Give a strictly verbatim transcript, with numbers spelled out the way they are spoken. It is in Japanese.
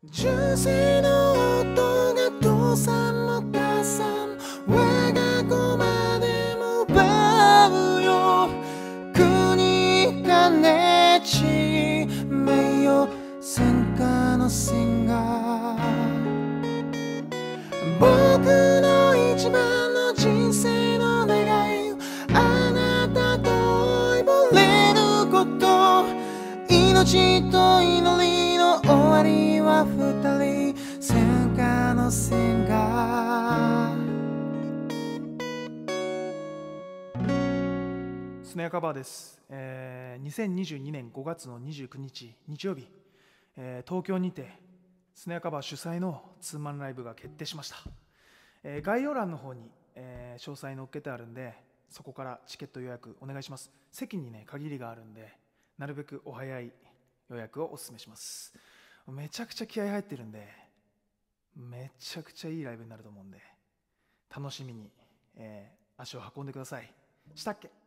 純正の音が父さんも母さん我が子までも奪うよ国金地名誉戦火の戦が僕の一番の人生の願いをあなたと追いぼれること命と祈りの終わりは二人戦火の戦がスネアカバーです、えー、にせんにじゅうにねんごがつのにじゅうくにち日曜日、えー、東京にてスネアカバー主催のツーマンライブが決定しました、えー、概要欄の方に、えー、詳細載っけてあるんでそこからチケット予約お願いします。席にね限りがあるんでなるべくお早い予約をお勧めします。めちゃくちゃ気合入ってるんでめちゃくちゃいいライブになると思うんで楽しみに、えー、足を運んでください。したっけ